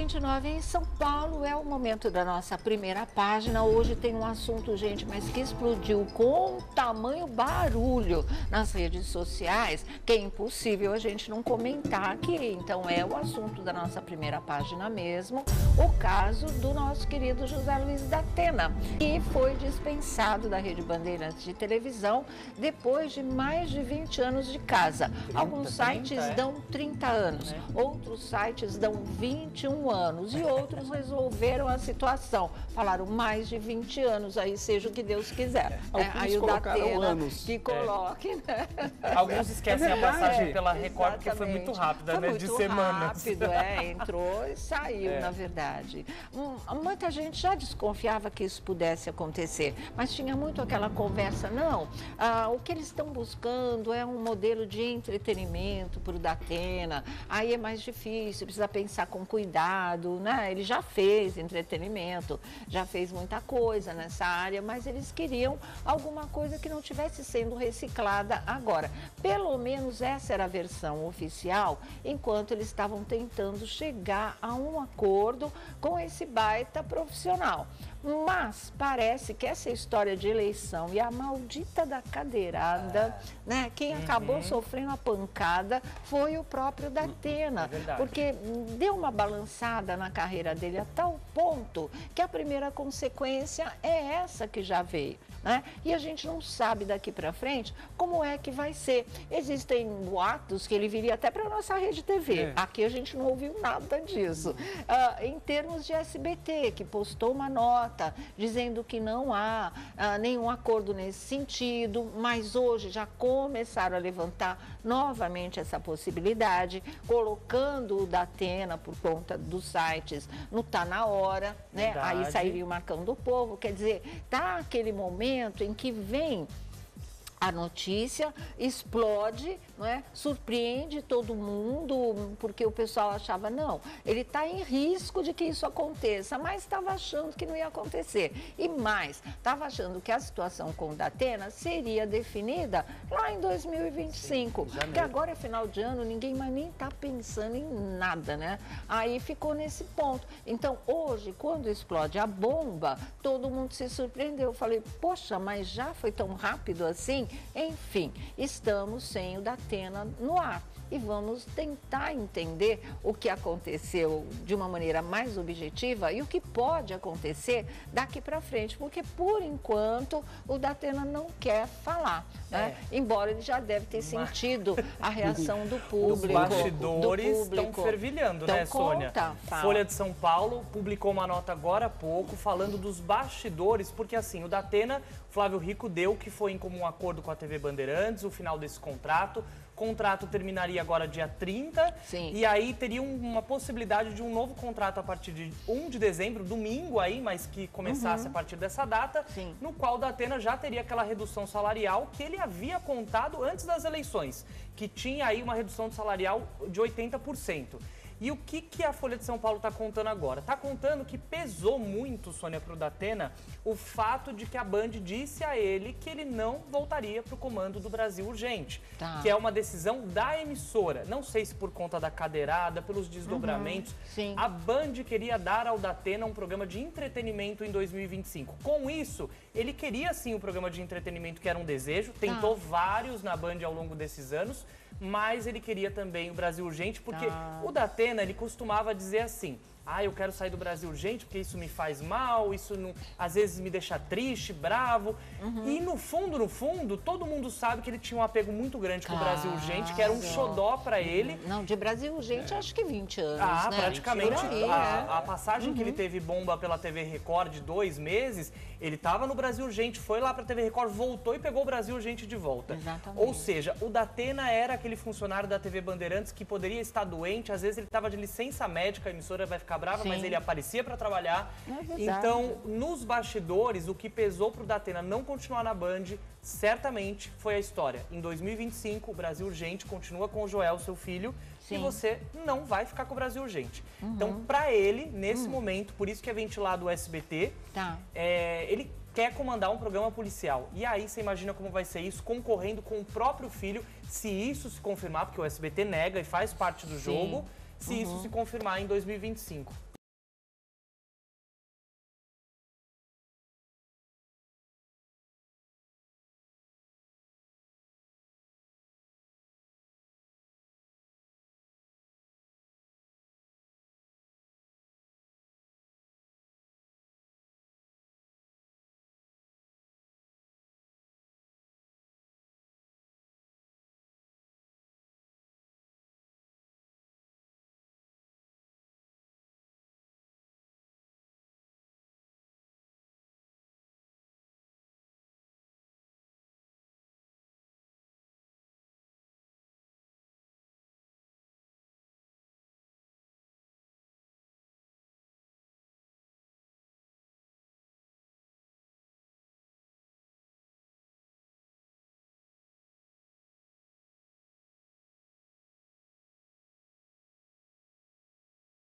29 em São Paulo é o momento da nossa primeira página. Hoje tem um assunto, gente, mas que explodiu com tamanho barulho nas redes sociais, que é impossível a gente não comentar aqui. Então é o assunto da nossa primeira página mesmo, o caso do nosso querido José Luiz da Atena, que foi dispensado da Rede Bandeirantes de televisão depois de mais de 20 anos de casa. Alguns sites dão 30 anos, outros sites dão 21 anos e outros resolveram a situação. Falaram mais de 20 anos, aí seja o que Deus quiser. Aí o da Atena que coloque, né? Alguns esquecem a passagem pela Record, porque foi muito rápida, foi né? Muito de semanas. rápido, entrou e saiu, na verdade. Muita gente já desconfiava que isso pudesse acontecer, mas tinha muito aquela conversa, não, o que eles estão buscando é um modelo de entretenimento para o da Atena, aí é mais difícil, precisa pensar com cuidado, né? Ele já fez entretenimento, já fez muita coisa nessa área, mas eles queriam alguma coisa que não estivesse sendo reciclada agora. Pelo menos essa era a versão oficial, enquanto eles estavam tentando chegar a um acordo com esse baita profissional. Mas parece que essa história de eleição e a maldita da cadeirada, né? Quem acabou sofrendo a pancada foi o próprio da Atena, porque deu uma balançada na carreira dele a tal ponto que a primeira consequência é essa que já veio, né? E a gente não sabe daqui para frente como é que vai ser. Existem boatos que ele viria até para a nossa rede TV. Aqui a gente não ouviu nada disso. Em termos de SBT, que postou uma nota dizendo que não há nenhum acordo nesse sentido, mas hoje já começaram a levantar novamente essa possibilidade, colocando o da Atena por conta dos sites no Tá Na Hora, né? Aí sairia o Marcão do Povo, quer dizer, tá aquele momento em que vem a notícia, explode, não é? Surpreende todo mundo, porque o pessoal achava, não, ele está em risco de que isso aconteça, mas estava achando que não ia acontecer. E mais, estava achando que a situação com o da Atena seria definida lá em 2025, porque agora é final de ano, ninguém mais nem está pensando em nada, né? Aí ficou nesse ponto. Então, hoje, quando explode a bomba, todo mundo se surpreendeu. Eu falei, poxa, mas já foi tão rápido assim? Enfim, estamos sem o da Atena no ar e vamos tentar entender o que aconteceu de uma maneira mais objetiva e o que pode acontecer daqui para frente, porque por enquanto o da Atena não quer falar, né? Embora ele já deve ter sentido a reação do público. Os bastidores estão fervilhando, então, né, Sônia? Folha de São Paulo publicou uma nota agora há pouco falando dos bastidores, porque assim, o da Atena, Flávio Rico deu que foi em comum acordo com a TV Bandeirantes, o final desse contrato. O contrato terminaria agora dia 30, e aí teria uma possibilidade de um novo contrato a partir de 1 de dezembro, domingo aí, mas que começasse a partir dessa data, no qual o da Atena já teria aquela redução salarial que ele havia contado antes das eleições, que tinha aí uma redução salarial de 80%. E o que a Folha de São Paulo está contando agora? Está contando que pesou muito, Sônia, para o da Atena, o fato de que a Band disse a ele que ele não voltaria para o comando do Brasil Urgente, que é uma decisão da emissora. Não sei se por conta da cadeirada, pelos desdobramentos. A Band queria dar ao da Atena um programa de entretenimento em 2025. Com isso, ele queria sim um programa de entretenimento que era um desejo, tentou vários na Band ao longo desses anos, mas ele queria também o Brasil Urgente, porque o da Atena, ele costumava dizer assim, eu quero sair do Brasil Urgente porque isso me faz mal, isso não, às vezes me deixa triste, bravo. E no fundo, todo mundo sabe que ele tinha um apego muito grande com o Brasil Urgente, que era um xodó para ele. Não, de Brasil Urgente acho que 20 anos, né? Praticamente. A passagem que ele teve bomba pela TV Record de 2 meses, ele estava no Brasil Urgente, foi lá para a TV Record, voltou e pegou o Brasil Urgente de volta. Exatamente. Ou seja, o da Atena era aquele funcionário da TV Bandeirantes que poderia estar doente, às vezes ele estava de licença médica, a emissora vai ficar brava, mas ele aparecia para trabalhar. Então, nos bastidores, o que pesou para o da Atena não continuar na Band, certamente foi a história. Em 2025, o Brasil Urgente continua com o Joel, seu filho, e você não vai ficar com o Brasil Urgente. Então, para ele, nesse momento, por isso que é ventilado o SBT, ele quer comandar um programa policial. E aí você imagina como vai ser isso, concorrendo com o próprio filho, se isso se confirmar, porque o SBT nega e faz parte do jogo, se isso se confirmar em 2025.